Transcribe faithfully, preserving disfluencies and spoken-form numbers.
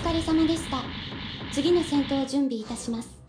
疲れ様でした。次の戦闘を準備いたします。